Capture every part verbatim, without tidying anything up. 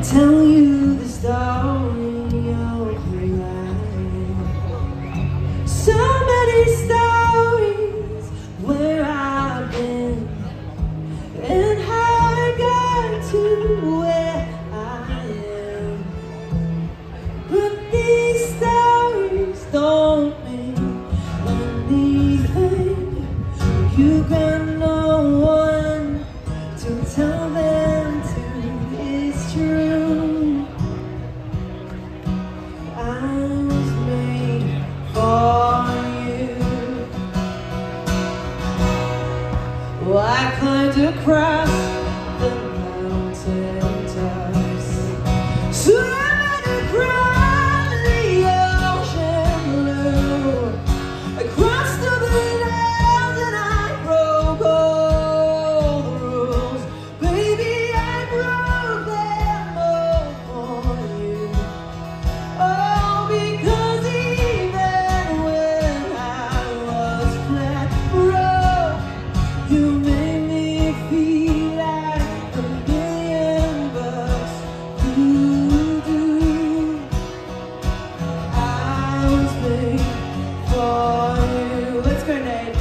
tell you the story of your life. So many stories where I've been and how I got to where I am. But these stories don't mean anything. You got no one to tell them to. It's true. I was made for you. Well, I climbed across the mountain tops, swam across the ocean blue. I crossed over the lands and I broke all the rules. Baby, I broke them all for you. Oh, because even when I was flat broke, you made me feel like a million bucks. You do. I was made for you. Let's go, Nate.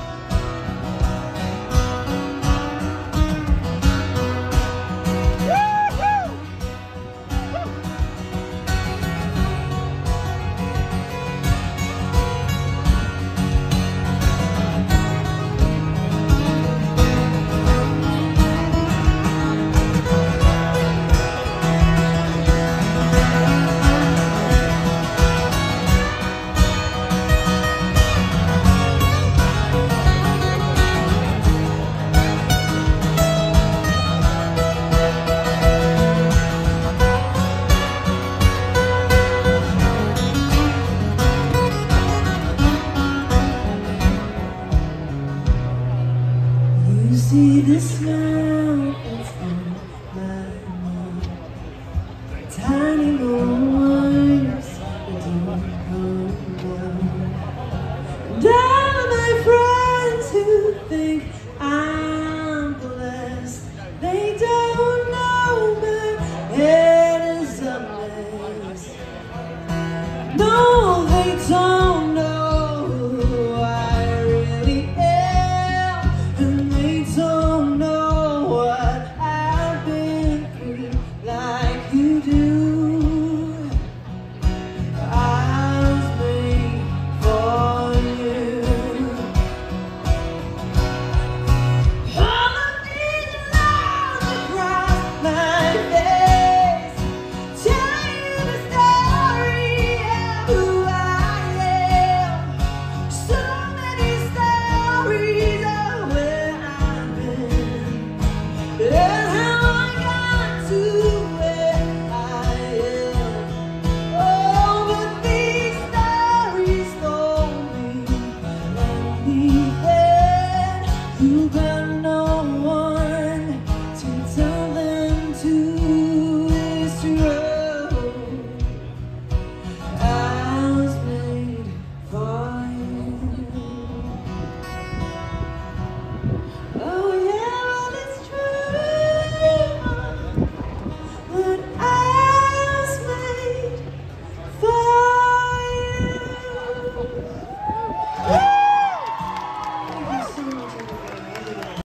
You see the smile that's on my mind, tiny moments that don't come down. And all of my friends who think I'm blessed, they don't know my